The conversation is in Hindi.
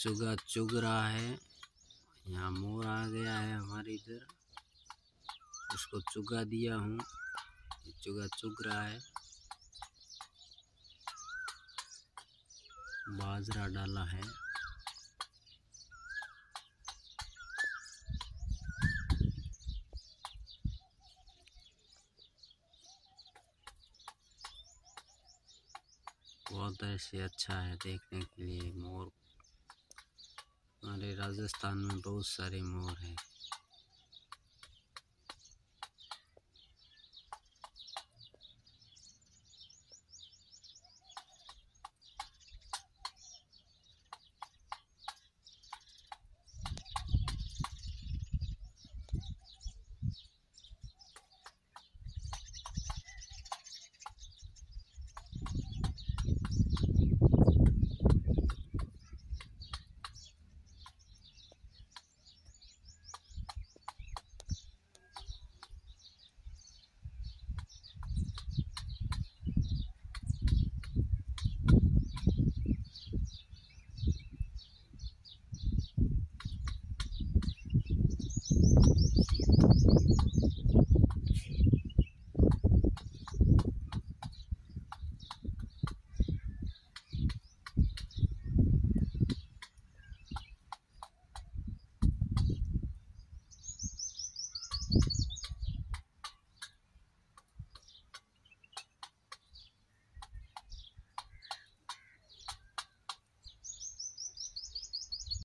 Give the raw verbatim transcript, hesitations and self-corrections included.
चुगा चुग रहा है। यहाँ मोर आ गया है हमारे इधर, उसको चुगा दिया हूँ, चुगा चुग रहा है। बाजरा डाला है। बहुत ऐसे अच्छा है देखने के लिए मोर। हमारे राजस्थान में बहुत सारे मोर हैं।